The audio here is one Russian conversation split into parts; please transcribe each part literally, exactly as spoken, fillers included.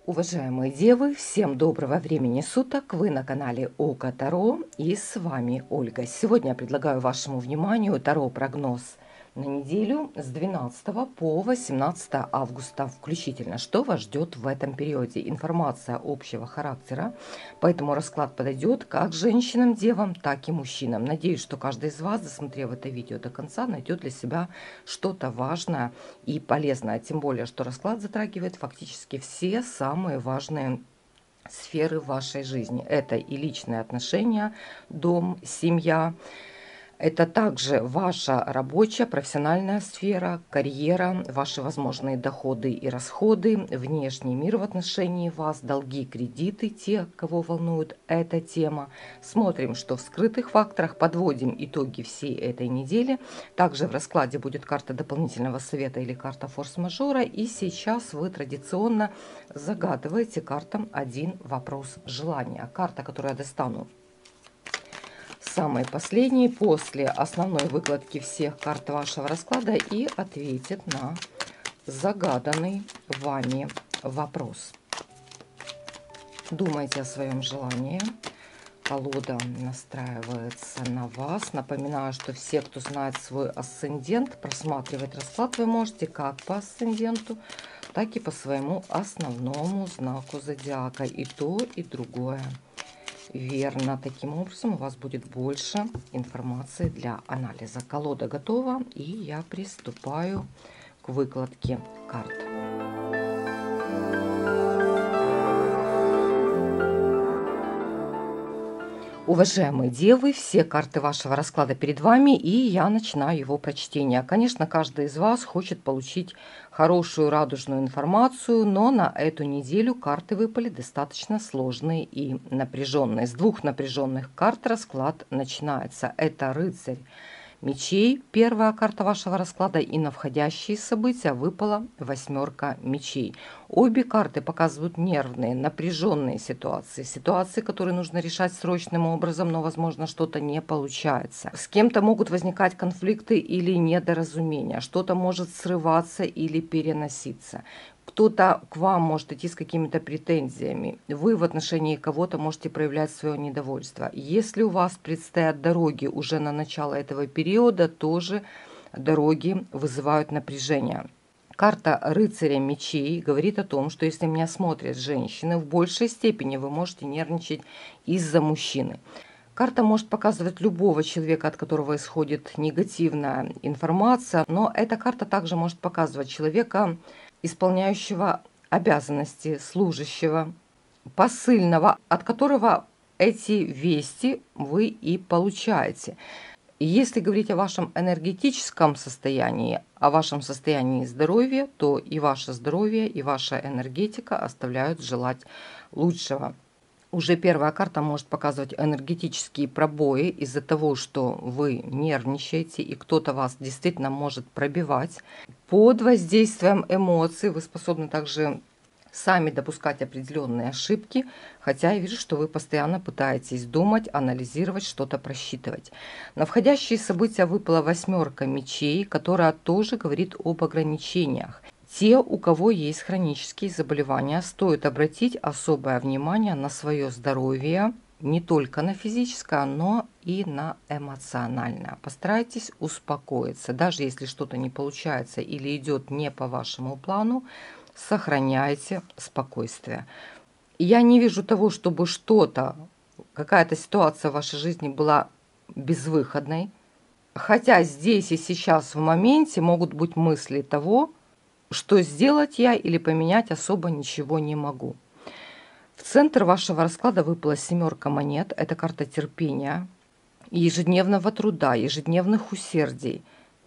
Уважаемые девы, всем доброго времени суток! Вы на канале Око Таро и с вами Ольга. Сегодня я предлагаю вашему вниманию Таро-прогноз на неделю с двенадцатого по восемнадцатое августа включительно. Что вас ждет в этом периоде? Информация общего характера, поэтому расклад подойдет как женщинам, девам, так и мужчинам. Надеюсь, что каждый из вас, досмотрев это видео до конца, найдет для себя что-то важное и полезное. Тем более, что расклад затрагивает фактически все самые важные сферы вашей жизни. Это и личные отношения, дом, семья. Это также ваша рабочая, профессиональная сфера, карьера, ваши возможные доходы и расходы, внешний мир в отношении вас, долги, кредиты, те, кого волнует эта тема. Смотрим, что в скрытых факторах, подводим итоги всей этой недели. Также в раскладе будет карта дополнительного совета или карта форс-мажора. И сейчас вы традиционно загадываете картам один вопрос желания. Карта, которую я достану самый последний после основной выкладки всех карт вашего расклада и ответит на загаданный вами вопрос. Думайте о своем желании. Колода настраивается на вас. Напоминаю, что все, кто знает свой асцендент, просматривать расклад вы можете как по асценденту, так и по своему основному знаку зодиака. И то, и другое верно. Таким образом у вас будет больше информации для анализа. Колода готова, и я приступаю к выкладке карт. Уважаемые девы, все карты вашего расклада перед вами, и я начинаю его прочтение. Конечно, каждый из вас хочет получить хорошую радужную информацию, но на эту неделю карты выпали достаточно сложные и напряженные. С двух напряженных карт расклад начинается. Это рыцарь мечей, первая карта вашего расклада, и на входящие события выпала восьмерка мечей. Обе карты показывают нервные, напряженные ситуации, ситуации, которые нужно решать срочным образом, но, возможно, что-то не получается. С кем-то могут возникать конфликты или недоразумения, что-то может срываться или переноситься. Кто-то к вам может идти с какими-то претензиями. Вы в отношении кого-то можете проявлять свое недовольство. Если у вас предстоят дороги уже на начало этого периода, тоже дороги вызывают напряжение. Карта рыцаря мечей говорит о том, что если меня смотрят женщины, в большей степени вы можете нервничать из-за мужчины. Карта может показывать любого человека, от которого исходит негативная информация, но эта карта также может показывать человека, исполняющего обязанности, служащего, посыльного, от которого эти вести вы и получаете. Если говорить о вашем энергетическом состоянии, о вашем состоянии здоровья, то и ваше здоровье, и ваша энергетика оставляют желать лучшего. Уже первая карта может показывать энергетические пробои из-за того, что вы нервничаете, и кто-то вас действительно может пробивать. Под воздействием эмоций вы способны также сами допускать определенные ошибки, хотя я вижу, что вы постоянно пытаетесь думать, анализировать, что-то просчитывать. На входящие события выпала восьмерка мечей, которая тоже говорит об ограничениях. Те, у кого есть хронические заболевания, стоит обратить особое внимание на свое здоровье, не только на физическое, но и на эмоциональное. Постарайтесь успокоиться. Даже если что-то не получается или идет не по вашему плану, сохраняйте спокойствие. Я не вижу того, чтобы что-то, какая-то ситуация в вашей жизни была безвыходной. Хотя здесь и сейчас в моменте могут быть мысли того, что сделать я или поменять особо ничего не могу. В центр вашего расклада выпала семерка монет. Это карта терпения, ежедневного труда, ежедневных усердий.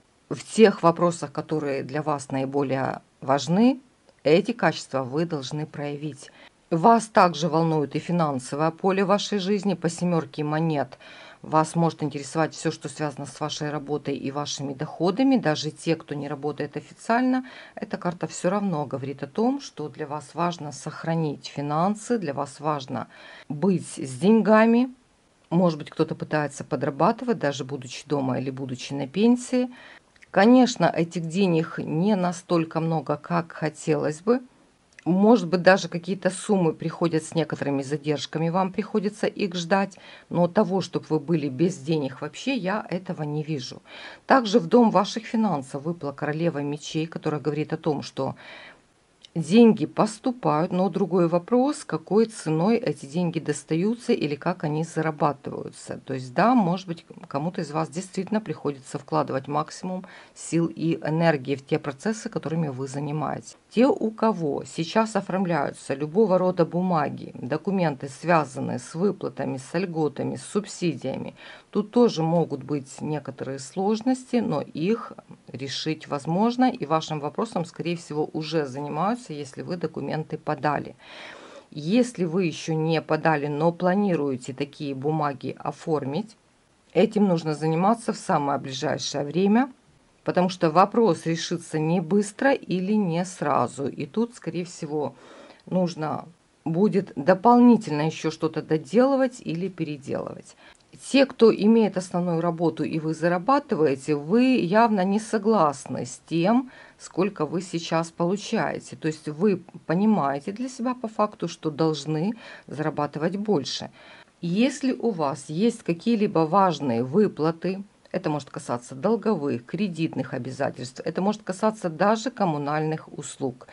В тех вопросах, которые для вас наиболее важны, эти качества вы должны проявить. Вас также волнует и финансовое поле вашей жизни. По семерке монет вас может интересовать все, что связано с вашей работой и вашими доходами. Даже те, кто не работает официально, эта карта все равно говорит о том, что для вас важно сохранить финансы, для вас важно быть с деньгами. Может быть, кто-то пытается подрабатывать, даже будучи дома или будучи на пенсии. Конечно, этих денег не настолько много, как хотелось бы. Может быть, даже какие-то суммы приходят с некоторыми задержками, вам приходится их ждать, но того, чтобы вы были без денег вообще, я этого не вижу. Также в дом ваших финансов выпала королева мечей, которая говорит о том, что деньги поступают, но другой вопрос, какой ценой эти деньги достаются или как они зарабатываются. То есть, да, может быть, кому-то из вас действительно приходится вкладывать максимум сил и энергии в те процессы, которыми вы занимаетесь. Те, у кого сейчас оформляются любого рода бумаги, документы, связанные с выплатами, с льготами, с субсидиями, тут тоже могут быть некоторые сложности, но их решить возможно, и вашим вопросом, скорее всего, уже занимаются, если вы документы подали. Если вы еще не подали, но планируете такие бумаги оформить, этим нужно заниматься в самое ближайшее время, потому что вопрос решится не быстро или не сразу. И тут, скорее всего, нужно будет дополнительно еще что-то доделывать или переделывать. Те, кто имеет основную работу и вы зарабатываете, вы явно не согласны с тем, сколько вы сейчас получаете. То есть вы понимаете для себя по факту, что должны зарабатывать больше. Если у вас есть какие-либо важные выплаты, это может касаться долговых, кредитных обязательств, это может касаться даже коммунальных услуг.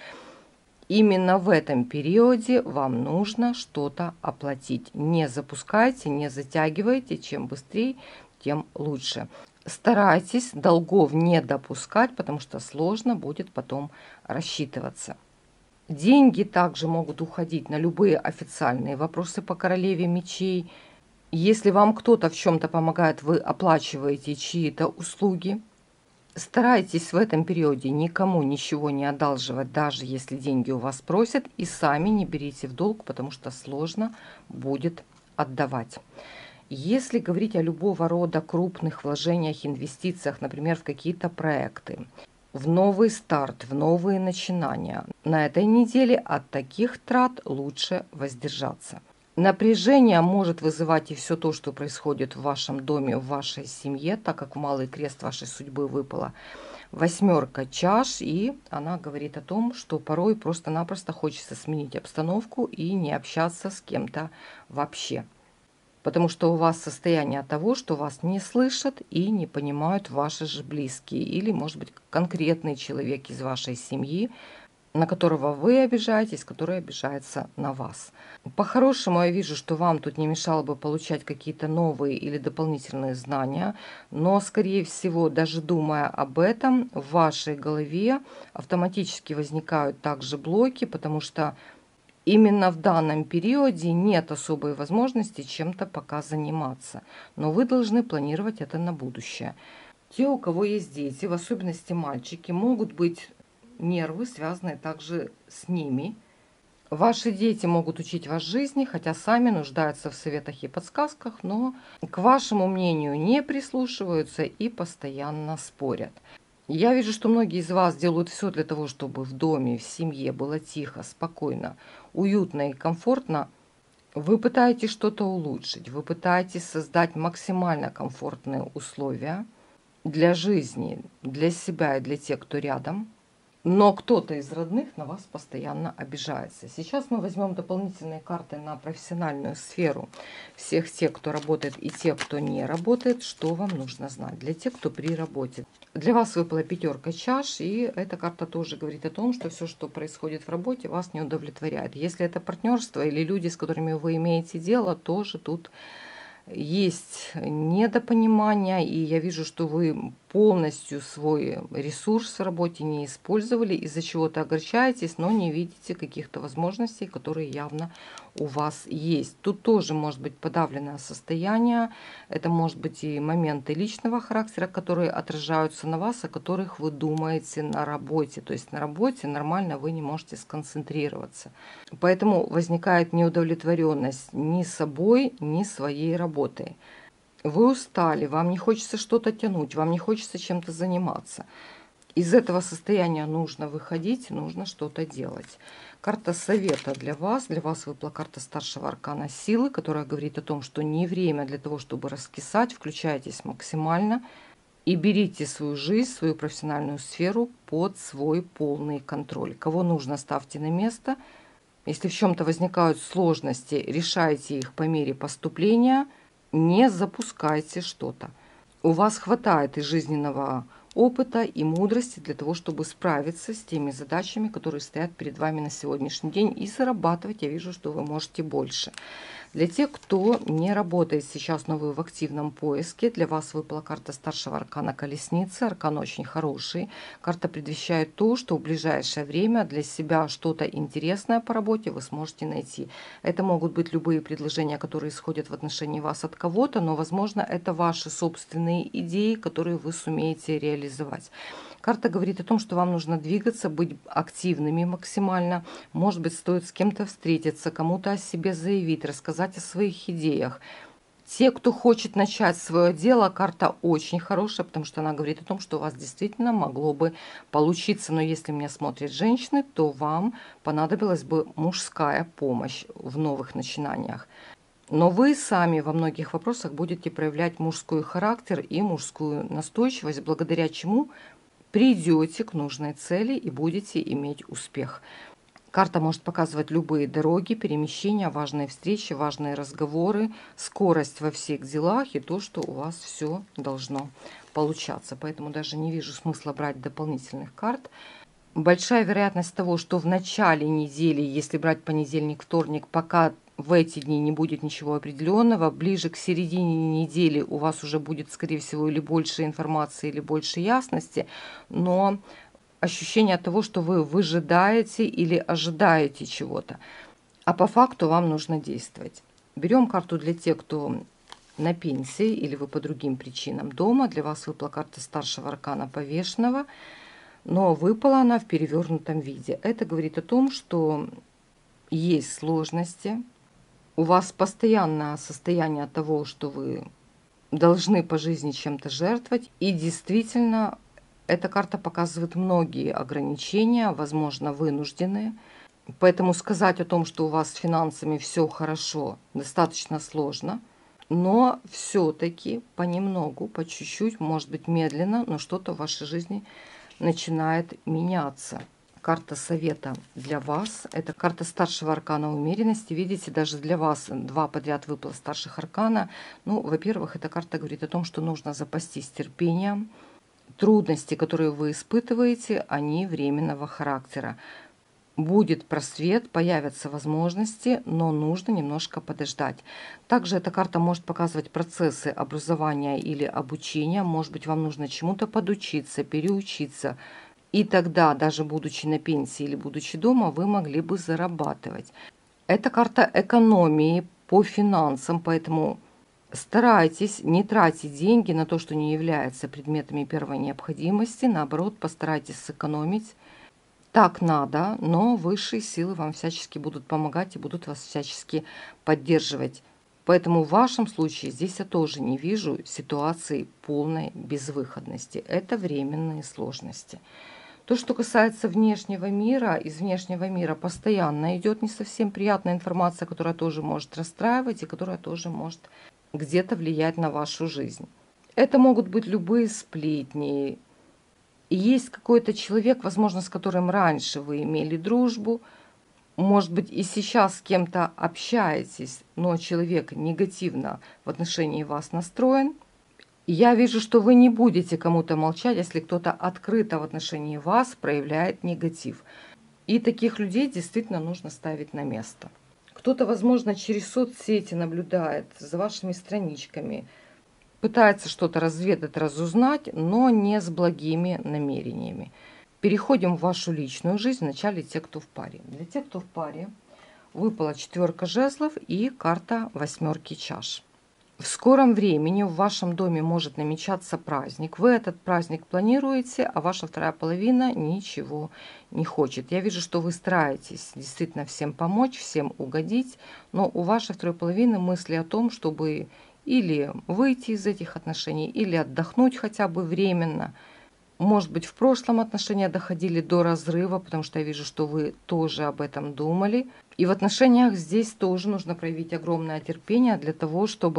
Именно в этом периоде вам нужно что-то оплатить. Не запускайте, не затягивайте. Чем быстрее, тем лучше. Старайтесь долгов не допускать, потому что сложно будет потом рассчитываться. Деньги также могут уходить на любые официальные вопросы по королеве мечей. Если вам кто-то в чем-то помогает, вы оплачиваете чьи-то услуги. Старайтесь в этом периоде никому ничего не одалживать, даже если деньги у вас просят, и сами не берите в долг, потому что сложно будет отдавать. Если говорить о любого рода крупных вложениях, инвестициях, например, в какие-то проекты, в новый старт, в новые начинания, на этой неделе от таких трат лучше воздержаться. Напряжение может вызывать и все то, что происходит в вашем доме, в вашей семье, так как в малый крест вашей судьбы выпала восьмерка чаш, и она говорит о том, что порой просто-напросто хочется сменить обстановку и не общаться с кем-то вообще. Потому что у вас состояние того, что вас не слышат и не понимают ваши же близкие, или, может быть, конкретный человек из вашей семьи, на которого вы обижаетесь, который обижается на вас. По-хорошему, я вижу, что вам тут не мешало бы получать какие-то новые или дополнительные знания, но, скорее всего, даже думая об этом, в вашей голове автоматически возникают также блоки, потому что именно в данном периоде нет особой возможности чем-то пока заниматься, но вы должны планировать это на будущее. Те, у кого есть дети, в особенности мальчики, могут быть нервы, связанные также с ними. Ваши дети могут учить вас жизни, хотя сами нуждаются в советах и подсказках, но к вашему мнению не прислушиваются и постоянно спорят. Я вижу, что многие из вас делают все для того, чтобы в доме, в семье было тихо, спокойно, уютно и комфортно. Вы пытаетесь что-то улучшить, вы пытаетесь создать максимально комфортные условия для жизни, для себя и для тех, кто рядом. Но кто-то из родных на вас постоянно обижается. Сейчас мы возьмем дополнительные карты на профессиональную сферу всех тех, кто работает, и тех, кто не работает, что вам нужно знать для тех, кто при работе. Для вас выпала пятерка чаш, и эта карта тоже говорит о том, что все, что происходит в работе, вас не удовлетворяет. Если это партнерство или люди, с которыми вы имеете дело, тоже тут есть недопонимание, и я вижу, что вы полностью свой ресурс в работе не использовали, из-за чего-то огорчаетесь, но не видите каких-то возможностей, которые явно у вас есть. Тут тоже может быть подавленное состояние, это может быть и моменты личного характера, которые отражаются на вас, о которых вы думаете на работе. То есть на работе нормально вы не можете сконцентрироваться. Поэтому возникает неудовлетворенность ни собой, ни своей работой. Вы устали, вам не хочется что-то тянуть, вам не хочется чем-то заниматься. Из этого состояния нужно выходить, нужно что-то делать. Карта совета для вас. Для вас выпала карта старшего аркана силы, которая говорит о том, что не время для того, чтобы раскисать. Включайтесь максимально. И берите свою жизнь, свою профессиональную сферу под свой полный контроль. Кого нужно, ставьте на место. Если в чем-то возникают сложности, решайте их по мере поступления. Не запускайте что-то. У вас хватает и жизненного опыта, и мудрости для того, чтобы справиться с теми задачами, которые стоят перед вами на сегодняшний день. И зарабатывать, я вижу, что вы можете больше. Для тех, кто не работает сейчас, но вы в активном поиске, для вас выпала карта старшего аркана Колесницы. Аркан очень хороший. Карта предвещает то, что в ближайшее время для себя что-то интересное по работе вы сможете найти. Это могут быть любые предложения, которые исходят в отношении вас от кого-то, но, возможно, это ваши собственные идеи, которые вы сумеете реализовать. Карта говорит о том, что вам нужно двигаться, быть активными максимально. Может быть, стоит с кем-то встретиться, кому-то о себе заявить, рассказать о своих идеях. Те, кто хочет начать свое дело, карта очень хорошая, потому что она говорит о том, что у вас действительно могло бы получиться. Но если меня смотрят женщины, то вам понадобилась бы мужская помощь в новых начинаниях. Но вы сами во многих вопросах будете проявлять мужской характер и мужскую настойчивость, благодаря чему придете к нужной цели и будете иметь успех. Карта может показывать любые дороги, перемещения, важные встречи, важные разговоры, скорость во всех делах и то, что у вас все должно получаться. Поэтому даже не вижу смысла брать дополнительных карт. Большая вероятность того, что в начале недели, если брать понедельник, вторник, пока в эти дни не будет ничего определенного, ближе к середине недели у вас уже будет, скорее всего, или больше информации, или больше ясности, но ощущение того, что вы выжидаете или ожидаете чего-то, а по факту вам нужно действовать. Берем карту для тех, кто на пенсии или вы по другим причинам дома. Для вас выпала карта старшего аркана Повешенного, но выпала она в перевернутом виде. Это говорит о том, что есть сложности, у вас постоянное состояние того, что вы должны по жизни чем-то жертвовать. И действительно, эта карта показывает многие ограничения, возможно, вынужденные. Поэтому сказать о том, что у вас с финансами все хорошо, достаточно сложно. Но все-таки понемногу, по чуть-чуть, может быть медленно, но что-то в вашей жизни начинает меняться. Карта совета для вас. Это карта старшего аркана умеренности. Видите, даже для вас два подряд выпало старших аркана. Ну, во-первых, эта карта говорит о том, что нужно запастись терпением. Трудности, которые вы испытываете, они временного характера. Будет просвет, появятся возможности, но нужно немножко подождать. Также эта карта может показывать процессы образования или обучения. Может быть, вам нужно чему-то подучиться, переучиться. И тогда, даже будучи на пенсии или будучи дома, вы могли бы зарабатывать. Это карта экономии по финансам, поэтому старайтесь не тратить деньги на то, что не является предметами первой необходимости. Наоборот, постарайтесь сэкономить. Так надо, но высшие силы вам всячески будут помогать и будут вас всячески поддерживать. Поэтому в вашем случае здесь я тоже не вижу ситуации полной безвыходности. Это временные сложности. То, что касается внешнего мира, из внешнего мира постоянно идет не совсем приятная информация, которая тоже может расстраивать и которая тоже может где-то влиять на вашу жизнь. Это могут быть любые сплетни. И есть какой-то человек, возможно, с которым раньше вы имели дружбу, может быть, и сейчас с кем-то общаетесь, но человек негативно в отношении вас настроен. Я вижу, что вы не будете кому-то молчать, если кто-то открыто в отношении вас проявляет негатив. И таких людей действительно нужно ставить на место. Кто-то, возможно, через соцсети наблюдает за вашими страничками, пытается что-то разведать, разузнать, но не с благими намерениями. Переходим в вашу личную жизнь. Вначале те, кто в паре. Для тех, кто в паре, выпала четверка жезлов и карта восьмерки чаш. В скором времени в вашем доме может намечаться праздник. Вы этот праздник планируете, а ваша вторая половина ничего не хочет. Я вижу, что вы стараетесь действительно всем помочь, всем угодить, но у вашей второй половины мысли о том, чтобы или выйти из этих отношений, или отдохнуть хотя бы временно. Может быть, в прошлом отношения доходили до разрыва, потому что я вижу, что вы тоже об этом думали. И в отношениях здесь тоже нужно проявить огромное терпение для того, чтобы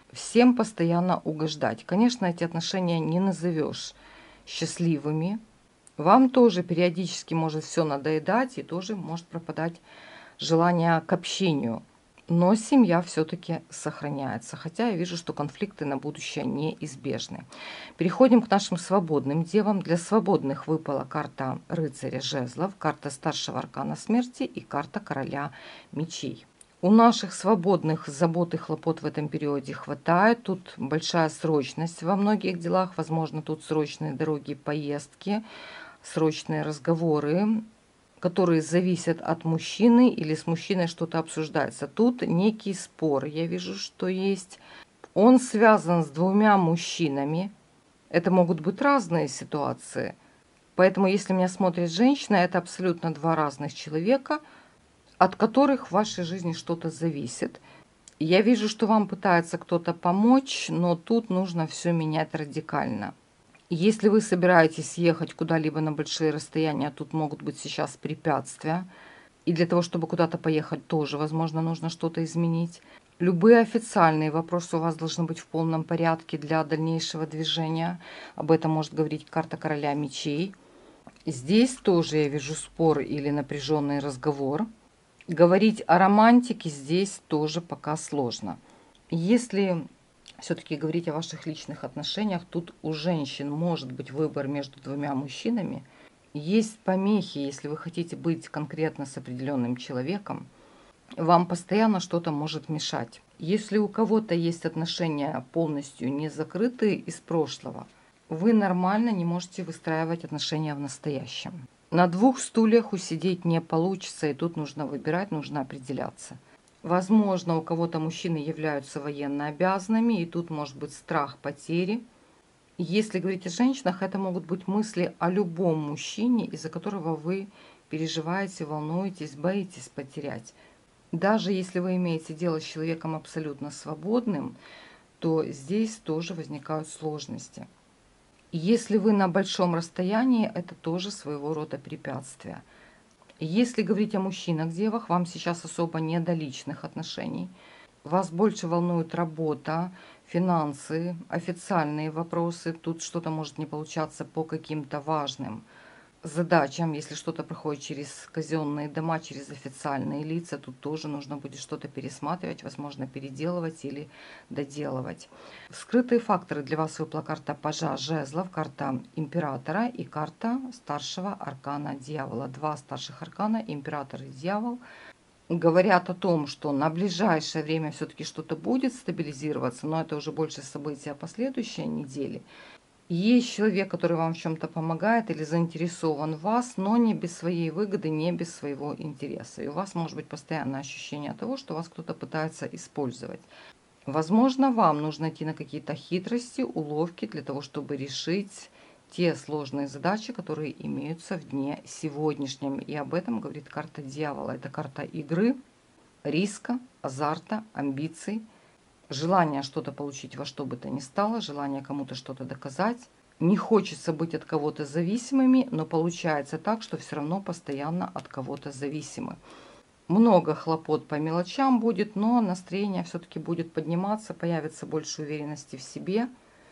всем постоянно угождать. Конечно, эти отношения не назовешь счастливыми. Вам тоже периодически может все надоедать и тоже может пропадать желание к общению. Но семья все-таки сохраняется, хотя я вижу, что конфликты на будущее неизбежны. Переходим к нашим свободным девам. Для свободных выпала карта рыцаря жезлов, карта старшего аркана смерти и карта короля мечей. У наших свободных забот и хлопот в этом периоде хватает. Тут большая срочность во многих делах. Возможно, тут срочные дороги, поездки, срочные разговоры, которые зависят от мужчины, или с мужчиной что-то обсуждается. Тут некий спор, я вижу, что есть. Он связан с двумя мужчинами. Это могут быть разные ситуации. Поэтому, если меня смотрит женщина, это абсолютно два разных человека, от которых в вашей жизни что-то зависит. Я вижу, что вам пытается кто-то помочь, но тут нужно все менять радикально. Если вы собираетесь ехать куда-либо на большие расстояния, тут могут быть сейчас препятствия. И для того, чтобы куда-то поехать, тоже, возможно, нужно что-то изменить. Любые официальные вопросы у вас должны быть в полном порядке для дальнейшего движения. Об этом может говорить карта короля мечей. Здесь тоже я вижу спор или напряженный разговор. Говорить о романтике здесь тоже пока сложно. Если все-таки говорить о ваших личных отношениях, тут у женщин может быть выбор между двумя мужчинами. Есть помехи, если вы хотите быть конкретно с определенным человеком, вам постоянно что-то может мешать. Если у кого-то есть отношения полностью не закрытые из прошлого, вы нормально не можете выстраивать отношения в настоящем. На двух стульях усидеть не получится, и тут нужно выбирать, нужно определяться. Возможно, у кого-то мужчины являются военно обязанными, и тут может быть страх потери. Если говорить о женщинах, это могут быть мысли о любом мужчине, из-за которого вы переживаете, волнуетесь, боитесь потерять. Даже если вы имеете дело с человеком абсолютно свободным, то здесь тоже возникают сложности. Если вы на большом расстоянии, это тоже своего рода препятствие. Если говорить о мужчинах-девах, вам сейчас особо не до личных отношений. Вас больше волнует работа, финансы, официальные вопросы. Тут что-то может не получаться по каким-то важным задачам. Если что-то проходит через казенные дома, через официальные лица, тут тоже нужно будет что-то пересматривать, возможно, переделывать или доделывать. Скрытые факторы для вас выпала карта пажа жезлов, карта императора и карта старшего аркана дьявола. Два старших аркана, император и дьявол, говорят о том, что на ближайшее время все-таки что-то будет стабилизироваться, но это уже больше события последующей недели. Есть человек, который вам в чем-то помогает или заинтересован в вас, но не без своей выгоды, не без своего интереса. И у вас может быть постоянное ощущение того, что вас кто-то пытается использовать. Возможно, вам нужно идти на какие-то хитрости, уловки для того, чтобы решить те сложные задачи, которые имеются в дне сегодняшнем. И об этом говорит карта дьявола. Это карта игры, риска, азарта, амбиций. Желание что-то получить во что бы то ни стало, желание кому-то что-то доказать. Не хочется быть от кого-то зависимыми, но получается так, что все равно постоянно от кого-то зависимы. Много хлопот по мелочам будет, но настроение все-таки будет подниматься, появится больше уверенности в себе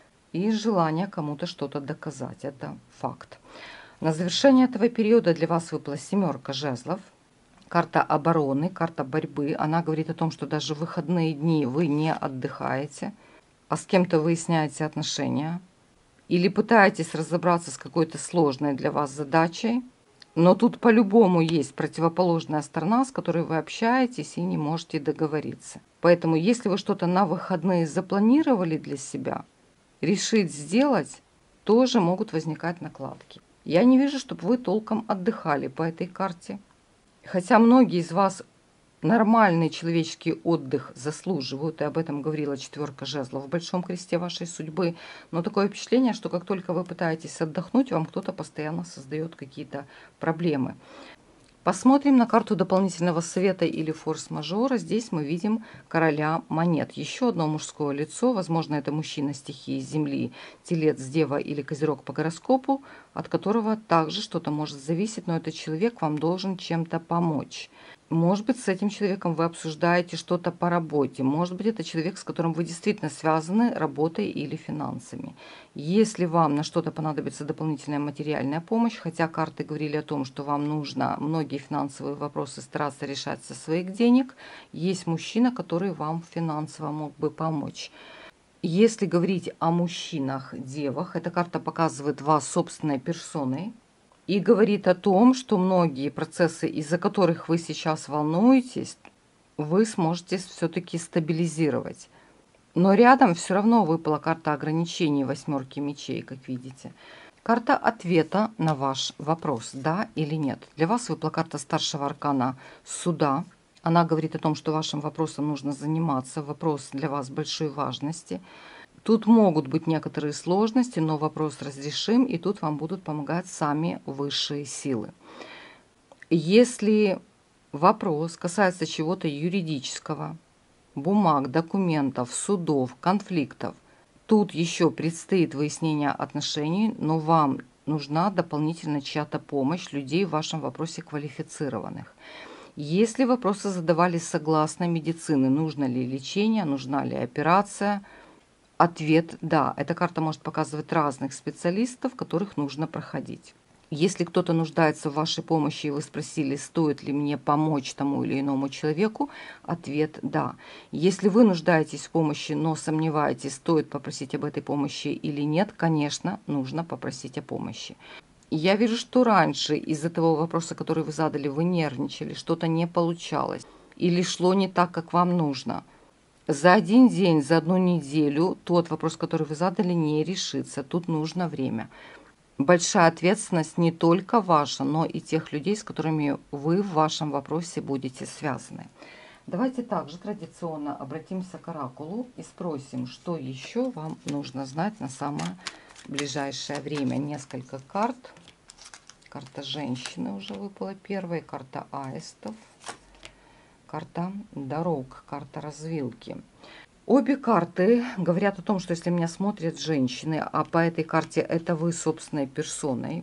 и желание кому-то что-то доказать. Это факт. На завершение этого периода для вас выпала семерка жезлов. Карта обороны, карта борьбы. Она говорит о том, что даже в выходные дни вы не отдыхаете, а с кем-то выясняете отношения. Или пытаетесь разобраться с какой-то сложной для вас задачей. Но тут по-любому есть противоположная сторона, с которой вы общаетесь и не можете договориться. Поэтому если вы что-то на выходные запланировали для себя, решить сделать, тоже могут возникать накладки. Я не вижу, чтобы вы толком отдыхали по этой карте. Хотя многие из вас нормальный человеческий отдых заслуживают, и об этом говорила четверка жезлов в большом кресте вашей судьбы, но такое впечатление, что как только вы пытаетесь отдохнуть, вам кто-то постоянно создает какие-то проблемы. Посмотрим на карту дополнительного совета или форс-мажора. Здесь мы видим короля монет. Еще одно мужское лицо, возможно, это мужчина стихии Земли, Телец, Дева или Козерог по гороскопу, от которого также что-то может зависеть, но этот человек вам должен чем-то помочь. Может быть, с этим человеком вы обсуждаете что-то по работе. Может быть, это человек, с которым вы действительно связаны работой или финансами. Если вам на что-то понадобится дополнительная материальная помощь, хотя карты говорили о том, что вам нужно многие финансовые вопросы стараться решать со своих денег, есть мужчина, который вам финансово мог бы помочь. Если говорить о мужчинах, девах, эта карта показывает вас собственной персоной. И говорит о том, что многие процессы, из-за которых вы сейчас волнуетесь, вы сможете все-таки стабилизировать. Но рядом все равно выпала карта ограничений восьмерки мечей, как видите. Карта ответа на ваш вопрос, да или нет. Для вас выпала карта старшего аркана суда. Она говорит о том, что вашим вопросом нужно заниматься. Вопрос для вас большой важности. Тут могут быть некоторые сложности, но вопрос разрешим, и тут вам будут помогать сами высшие силы. Если вопрос касается чего-то юридического, бумаг, документов, судов, конфликтов, тут еще предстоит выяснение отношений, но вам нужна дополнительно чья-то помощь, людей в вашем вопросе квалифицированных. Если вопросы задавались согласно медицины, нужно ли лечение, нужна ли операция – ответ – да. Эта карта может показывать разных специалистов, которых нужно проходить. Если кто-то нуждается в вашей помощи, и вы спросили, стоит ли мне помочь тому или иному человеку, ответ – да. Если вы нуждаетесь в помощи, но сомневаетесь, стоит попросить об этой помощи или нет, конечно, нужно попросить о помощи. Я вижу, что раньше из-за того вопроса, который вы задали, вы нервничали, что-то не получалось или шло не так, как вам нужно. За один день, за одну неделю тот вопрос, который вы задали, не решится. Тут нужно время. Большая ответственность не только ваша, но и тех людей, с которыми вы в вашем вопросе будете связаны. Давайте также традиционно обратимся к оракулу и спросим, что еще вам нужно знать на самое ближайшее время. Несколько карт. Карта женщины уже выпала первая, карта аистов. Карта дорог, карта развилки. Обе карты говорят о том, что если меня смотрят женщины, а по этой карте это вы собственной персоной,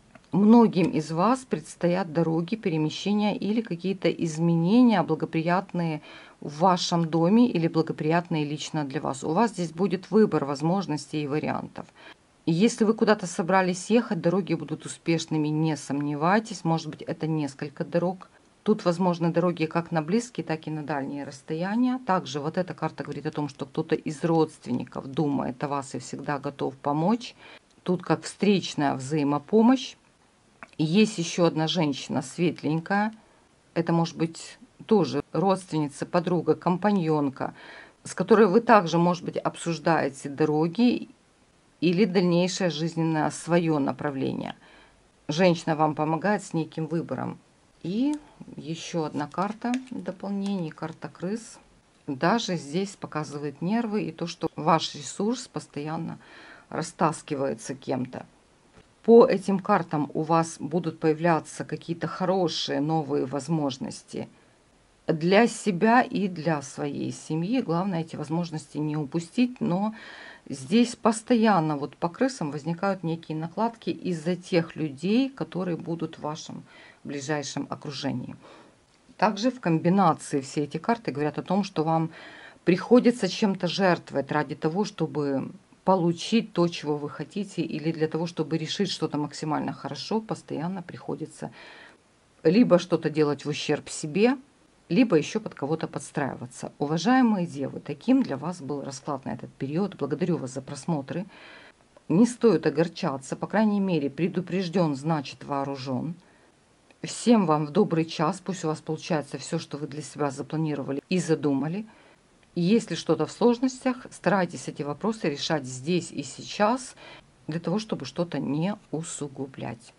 многим из вас предстоят дороги, перемещения или какие-то изменения благоприятные в вашем доме или благоприятные лично для вас. У вас здесь будет выбор возможностей и вариантов. И если вы куда-то собрались ехать, дороги будут успешными, не сомневайтесь. Может быть, это несколько дорог. Тут возможны дороги как на близкие, так и на дальние расстояния. Также вот эта карта говорит о том, что кто-то из родственников думает о вас и всегда готов помочь. Тут как встречная взаимопомощь. И есть еще одна женщина светленькая. Это может быть тоже родственница, подруга, компаньонка, с которой вы также, может быть, обсуждаете дороги или дальнейшее жизненное свое направление. Женщина вам помогает с неким выбором. И еще одна карта в дополнение, карта крыс. Даже здесь показывает нервы и то, что ваш ресурс постоянно растаскивается кем-то. По этим картам у вас будут появляться какие-то хорошие новые возможности для себя и для своей семьи. Главное эти возможности не упустить, но здесь постоянно вот по крысам возникают некие накладки из-за тех людей, которые будут в вашем ближайшем окружении. Также в комбинации все эти карты говорят о том, что вам приходится чем-то жертвовать ради того, чтобы получить то, чего вы хотите, или для того, чтобы решить что-то максимально хорошо, постоянно приходится либо что-то делать в ущерб себе, либо еще под кого-то подстраиваться. Уважаемые девы, таким для вас был расклад на этот период. Благодарю вас за просмотры. Не стоит огорчаться, по крайней мере, предупрежден, значит вооружен. Всем вам в добрый час, пусть у вас получается все, что вы для себя запланировали и задумали. И если что-то в сложностях, старайтесь эти вопросы решать здесь и сейчас, для того, чтобы что-то не усугублять.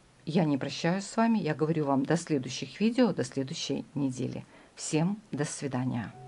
Я не прощаюсь с вами, я говорю вам до следующих видео, до следующей недели. Всем до свидания.